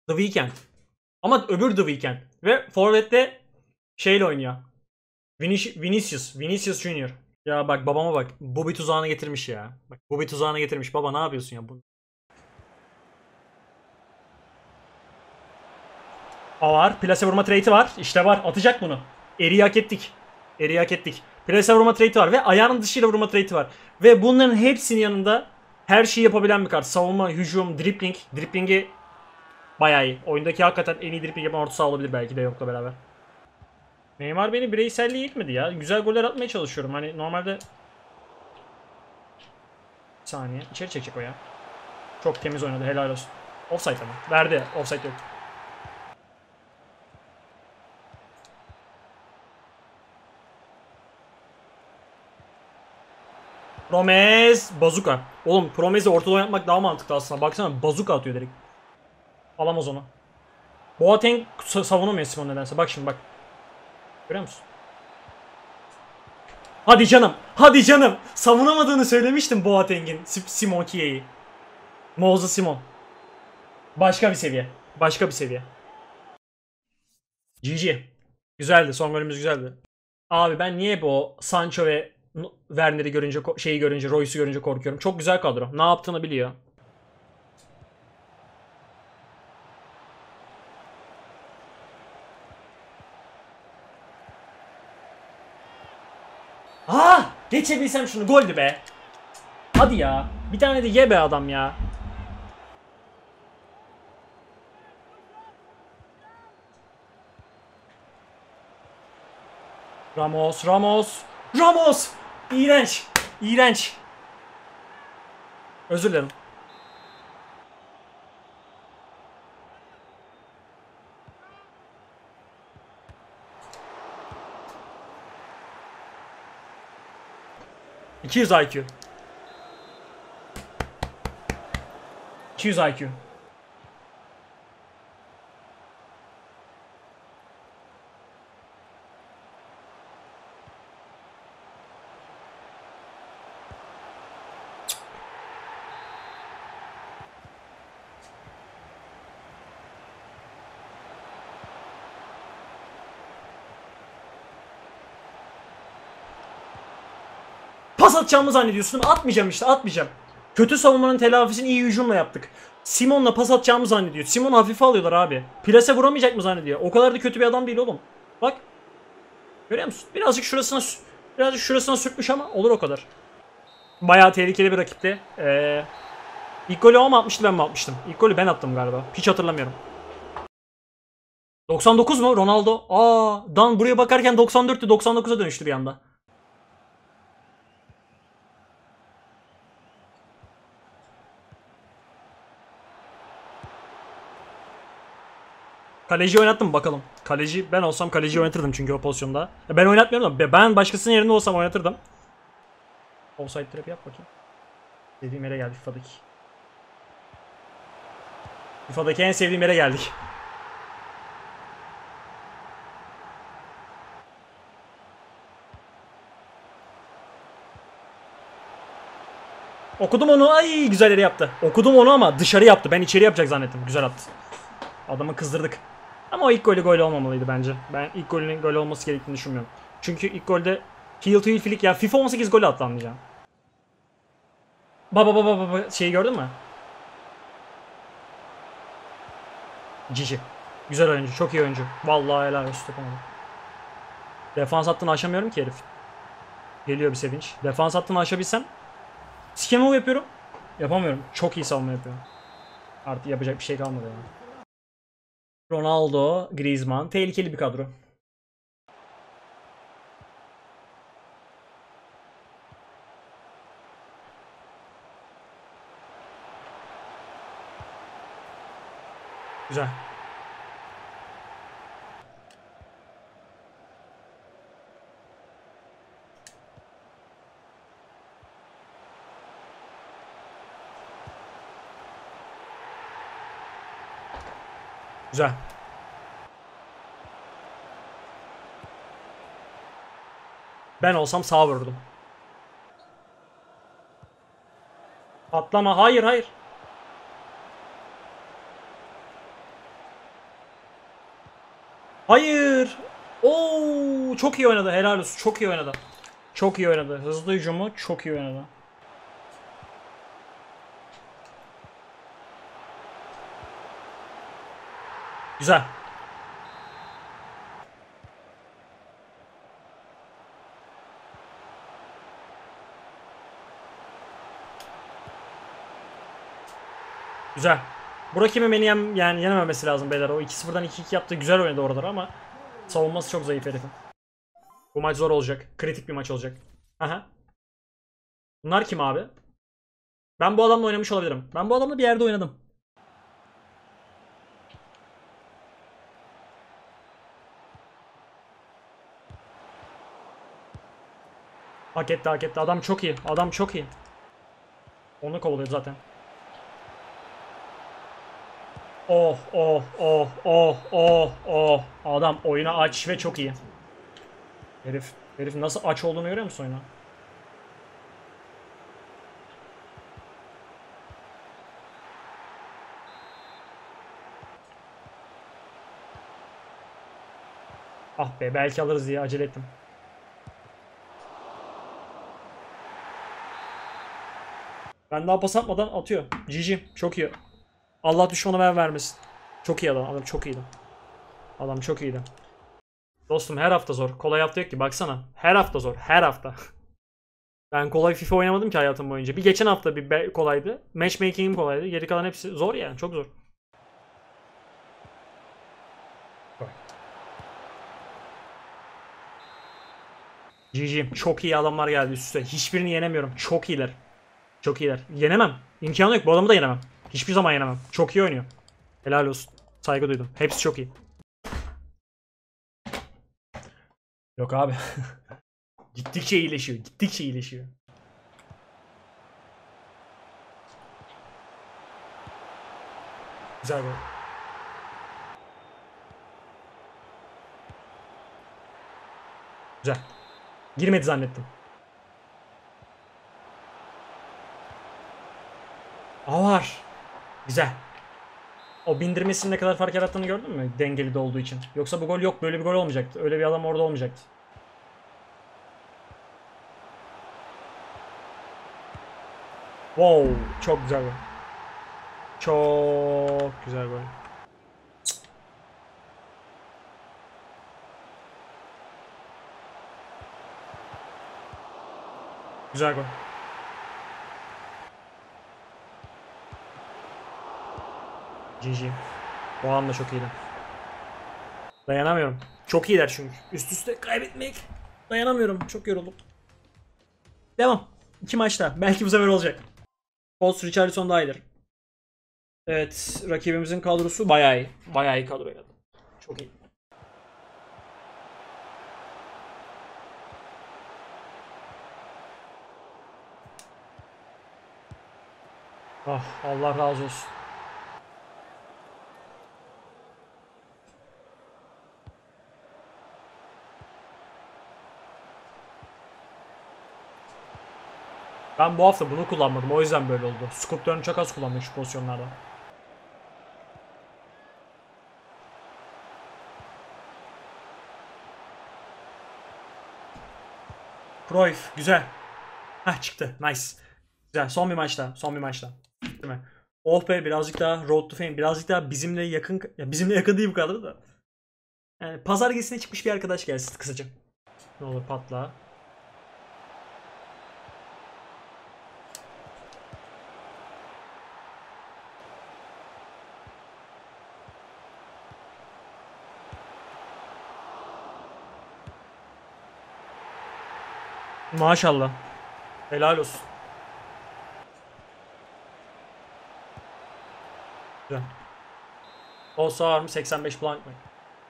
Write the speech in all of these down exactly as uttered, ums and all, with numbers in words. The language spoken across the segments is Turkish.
The Weeknd. Ama öbür The Weeknd. Ve forvette şeyle oynuyor. Vinic Vinicius. Vinicius Junior Ya bak babama bak. Bu bir tuzağını getirmiş ya. Bak bu bir tuzağını getirmiş. Baba ne yapıyorsun ya? Bu... A var. Plase vurma trade'i var. İşte var. Atacak bunu. Eri'yi hak ettik. Eri'yi hak ettik. Plase vurma trade'i var. Ve ayağının dışıyla vurma trade'i var. Ve bunların hepsinin yanında her şeyi yapabilen bir kart. Savunma, hücum, dribbling. Dribbling'i bayağı iyi. Oyundaki hakikaten en iyi dribbling yapan orta saha olabilir belki de yokla beraber. Neymar beni bireyselliği yetmedi ya. Güzel goller atmaya çalışıyorum. Hani normalde... Bir saniye. İçeri çekecek o ya. Çok temiz oynadı. Helal olsun. Offside ama. Verdi. Offside yok. Promes. Bazuka. Oğlum Promes'i ortada oynatmak daha mantıklı aslında. Baksana bazuka atıyor direkt. Alamaz onu. Boateng savunamıyor Simon nedense. Bak şimdi bak. Görüyor musun? Hadi canım. Hadi canım. Savunamadığını söylemiştim Boateng'in. Simon Kiye'yi. Moses Simon. Başka bir seviye. Başka bir seviye. G G. Güzeldi. Son golümüz güzeldi. Abi ben niye bu Sancho ve Werner'i görünce, şeyi görünce, Royce'u görünce korkuyorum. Çok güzel kadro. Ne yaptığını biliyor. Ah! Geçebilsem şunu. Goldü be. Hadi ya. Bir tane de ye be adam ya. Ramos, Ramos. Ramos! İğrenç. İğrenç. Özür dilerim. iki yüz I Q. iki yüz I Q. Pas atacağımı zannediyorsun. Atmayacağım işte, atmayacağım. Kötü savunmanın telafisini iyi hücumla yaptık. Simon'la pas atacağımı zannediyor. Simon hafife alıyorlar abi. Plase vuramayacak mı zannediyor? O kadar da kötü bir adam değil oğlum. Bak. Görüyor musun? Birazcık şurasına birazcık şurasına sürtmüş ama olur o kadar. Bayağı tehlikeli bir rakipti. Ee, ilk golü o mu atmıştı, ben mi atmıştım? İlk golü ben attım galiba. Hiç hatırlamıyorum. doksan dokuz mu? Ronaldo. Aa, Dan buraya bakarken doksan dörttü, doksan dokuza dönüştü bir anda. Kaleci oynattım bakalım. Kaleci ben olsam kaleci oynatırdım çünkü o pozisyonda. Ben oynatmıyorum da ben başkasının yerinde olsam oynatırdım. Offside trap yap bakayım. Dediğim yere geldik FIFA'daki. FIFA'daki en sevdiğim yere geldik. Okudum onu. Ay güzel yere yaptı. Okudum onu ama dışarı yaptı. Ben içeri yapacak zannettim. Güzel attı. Adamı kızdırdık. Ama o ilk golü gol olmamalıydı bence. Ben ilk golünün gol olması gerektiğini düşünmüyorum. Çünkü ilk golde heel to heel flick ya FIFA on sekiz golü attı anlayacağım. Baba baba baba şeyi gördün mü? Cici. Güzel oyuncu, çok iyi oyuncu. Vallahi helal olsun. Defans hattını aşamıyorum ki herif. Geliyor bir sevinç. Defans hattını aşabilsem skin move yapıyorum. Yapamıyorum. Çok iyi savunma yapıyorum. Artık yapacak bir şey kalmadı yani. Ronaldo, Griezmann. Tehlikeli bir kadro. Güzel. Güzel. Ben olsam sağ vururdum. Patlama. Hayır hayır. Hayır. Oo, çok iyi oynadı. Helal olsun. Çok iyi oynadı. Çok iyi oynadı. Hızlı hücumu çok iyi oynadı. Güzel. Güzel. Burak kimi beni yem, yani yenememesi lazım beyler. O iki sıfırdan iki iki yaptı. Güzel oynadı oraları ama savunması çok zayıf herifin. Bu maç zor olacak. Kritik bir maç olacak. Aha. Bunlar kim abi? Ben bu adamla oynamış olabilirim. Ben bu adamla bir yerde oynadım. Hak etti hak etti. Adam çok iyi. Adam çok iyi. Onu kovalıyor zaten. Oh oh oh oh oh oh. Adam oyunu aç ve çok iyi. Herif, herif nasıl aç olduğunu görüyor musun oyuna? Ah be, belki alırız diye acele ettim. Ben daha pas atmadan atıyor. G G. Çok iyi. Allah düşmana ver vermesin. Çok iyi adam. Adam çok iyiydi. Adam çok iyiydi. Dostum her hafta zor. Kolay hafta yok ki baksana. Her hafta zor. Her hafta. Ben kolay FIFA oynamadım ki hayatım boyunca. Bir geçen hafta bir kolaydı. Matchmaking'im kolaydı. Geri kalan hepsi zor yani. Çok zor. G G. Çok iyi adamlar geldi üst üste. Hiçbirini yenemiyorum. Çok iyiler. Çok iyiler. Yenemem. İmkanı yok. Bu adamı da yenemem. Hiçbir zaman yenemem. Çok iyi oynuyor. Helal olsun. Saygı duydum. Hepsi çok iyi. Yok abi. Gittikçe iyileşiyor. Gittikçe iyileşiyor. Güzel gol. Güzel. Girmedi zannettim. Aa, var. Güzel. O bindirmesinin ne kadar fark yarattığını gördün mü? Dengeli de olduğu için. Yoksa bu gol yok. Böyle bir gol olmayacaktı. Öyle bir adam orada olmayacaktı. Wow. Çok güzel gol. Çok güzel gol. Güzel gol. G G. O anda çok iyiydi. Dayanamıyorum. Çok iyiler çünkü. Üst üste kaybetmek. Dayanamıyorum. Çok yoruldum. Devam. İki maçta. Belki bu sefer olacak. Colts Richarlison daha iyidir. Evet. Rakibimizin kadrosu bayağı iyi. Bayağı iyi kadro oynadı. Çok iyi. Ah, Allah razı olsun. Ben bu hafta bunu kullanmadım. O yüzden böyle oldu. Scoop'larını çok az kullandım şu pozisyonlarda. Cruyff. Güzel. Heh, çıktı. Nice. Güzel. Son bir maçta. Son bir maçta. Değil mi? Oh be, birazcık daha Road to Fame. Birazcık daha bizimle yakın. Ya bizimle yakın değil bu kadar da. Yani pazar gezisine çıkmış bir arkadaş gelsin kısaca. Ne olur patla. Maşallah. Helal olsun. Güzel. Olsa var mı? seksen beş blank mı?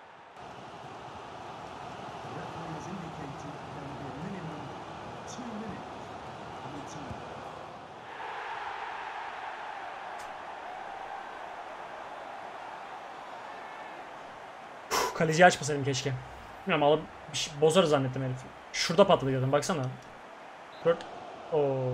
Uf, kaleciyi açmasaydım keşke. Bilmiyorum, alıp bir şey bozarı zannettim herif. Şurada patladı dedim, baksana. Dört. Oo.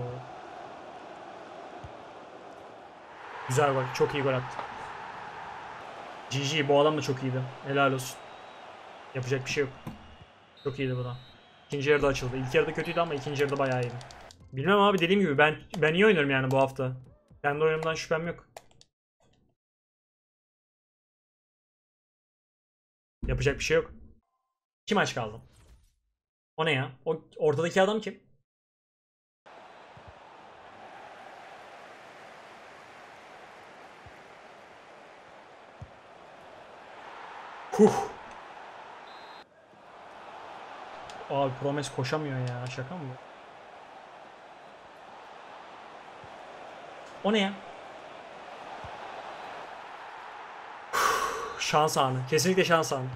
Güzel gol. Çok iyi gol attı. G G, bu adam da çok iyiydi. Helal olsun. Yapacak bir şey yok. Çok iyiydi bu da. İkinci yarıda açıldı. İlk yarıda kötüydü ama ikinci yarıda bayağı iyiydi. Bilmem abi, dediğim gibi ben ben iyi oynuyorum yani bu hafta. Kendi oyunumdan şüphem yok. Yapacak bir şey yok. İki maç kaldı. O ne ya? O ortadaki adam kim? Huh. Abi Promes koşamıyor ya. Şaka mı bu? O ne ya? Şans anı. Kesinlikle şans anı.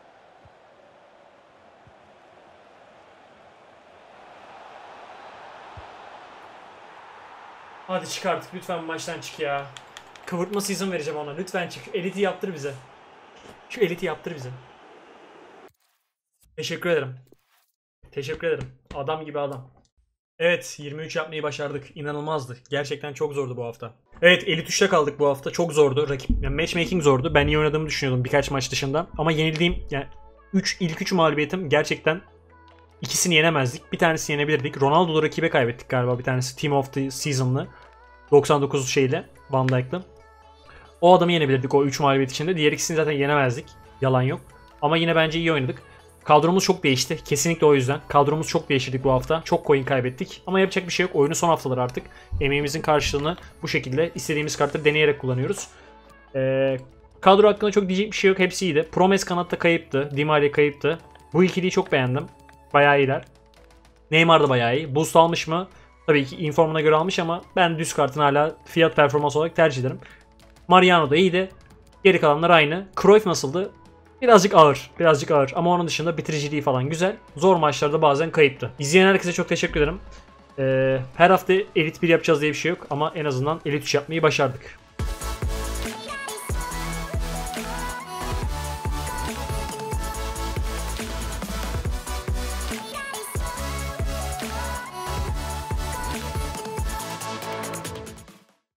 Hadi çık artık lütfen bu maçtan çık ya. Kıvırtma season vereceğim ona. Lütfen çık. Eliti yaptır bize. Şu eliti yaptır bize. Teşekkür ederim. Teşekkür ederim. Adam gibi adam. Evet, yirmi üç yapmayı başardık. İnanılmazdı. Gerçekten çok zordu bu hafta. Evet, elit üçte kaldık bu hafta. Çok zordu. Rakip, yani matchmaking zordu. Ben iyi oynadığımı düşünüyordum birkaç maç dışında. Ama yenildiğim yani üç ilk üç mağlubiyetim gerçekten ikisini yenemezdik. Bir tanesini yenebilirdik. Ronaldo'lu rakibe kaybettik galiba bir tanesi. Team of the Season'lı. doksan dokuz şeyle, Van Dijk'lı. O adamı yenebilirdik o üç mağlubiyet içinde. Diğer ikisini zaten yenemezdik. Yalan yok. Ama yine bence iyi oynadık. Kadromuz çok değişti. Kesinlikle o yüzden. Kadromuz çok değiştirdik bu hafta. Çok coin kaybettik. Ama yapacak bir şey yok. Oyunun son haftaları artık. Emeğimizin karşılığını bu şekilde istediğimiz kartları deneyerek kullanıyoruz. Ee, kadro hakkında çok diyecek bir şey yok. Hepsi iyiydi. Promes kanatta kayıptı. Di Maria kayıptı. Bu ikiliyi çok beğendim. Bayağı iyiler. Neymar da bayağı iyi. Boost almış mı? Tabii ki informuna göre almış ama ben düz kartını hala fiyat performans olarak tercih ederim. Mariano da iyiydi. Geri kalanlar aynı. Cruyff nasıldı? Birazcık ağır. Birazcık ağır. Ama onun dışında bitiriciliği falan güzel. Zor maçlarda bazen kayıptı. İzleyen herkese çok teşekkür ederim. Ee, her hafta Elit bir yapacağız diye bir şey yok. Ama en azından Elit üç yapmayı başardık.